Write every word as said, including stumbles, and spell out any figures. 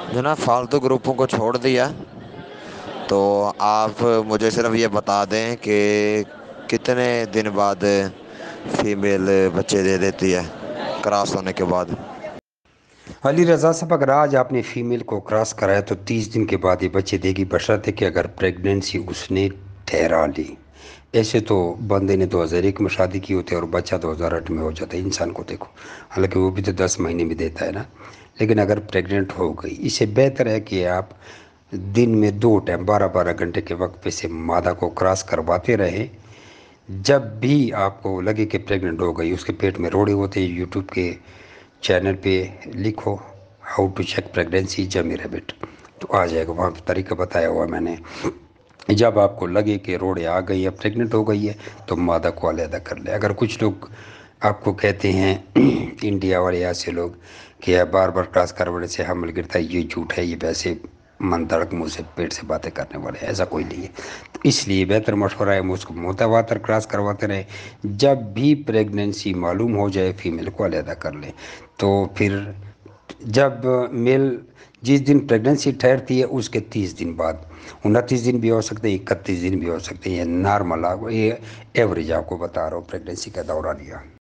جناب فالتو گروپوں کو چھوڑ دیا، تو آپ مجھے صرف یہ بتا دیں کہ کتنے دن بعد فیمیل بچے دے دیتی ہے کراس ہونے کے بعد؟ علی رضا صاحب، اگر آج آپ نے فیمیل کو کراس کرایا تو تیس دن کے بعد یہ بچے دے گی، بشرطے کہ اگر پریگننسی اس نے ٹھہرا لی۔ ایسے تو بندے نے دو ہزار ایک میں شادی کی ہوتی ہے اور بچہ دو ہزار آٹھ میں ہو جاتا ہے، انسان کو دیکھو، حالانکہ وہ بھی تو دس مہینے میں دیتا ہے نا۔ لیکن اگر پریگننٹ ہو گئی، اس سے بہتر ہے کہ آپ دن میں دو ٹائم بارہ بارہ گھنٹے کے وقت پہ سے مادہ کو کراس کرواتے رہیں۔ جب بھی آپ کو لگے کہ پریگننٹ ہو گئی، اس کے پیٹ میں روڑے ہوتے ہیں، یوٹیوب کے چینل پہ لکھو ہاؤ ٹو چیک پریگنینسی جمی ریبٹ، تو آ جائے گا، وہاں پہ طریقہ بتایا ہوا میں نے۔ جب آپ کو لگے کہ روڑے آ گئی ہے، پریگننٹ ہو گئی ہے، تو مادہ کو علیحدہ کر لیں۔ اگر کچھ لوگ آپ کو کہتے ہیں انڈیا والے ایسے لوگ کہ بار بار کراس کروانے سے حمل گرتا ہے، یہ جھوٹ ہے، یہ ویسے من دڑک منہ سے پیٹ سے باتیں کرنے والے ہیں، ایسا کوئی نہیں ہے۔ تو اس لیے بہتر مشورہ ہے اس کو متواتر کراس کرواتے رہیں۔ جب بھی پریگننسی معلوم ہو جائے، فیمیل کو علیحدہ کر لیں۔ تو پھر جب میل جس دن پریگننسی ٹھہرتی ہے اس کے تیس دن بعد، انتیس دن بھی ہو سکتے ہیں، اکتیس دن بھی ہو سکتے ہیں، یہ نارمل، یہ ایوریج آپ کو بتا رہا ہوں پریگننسی کا دوران لیا۔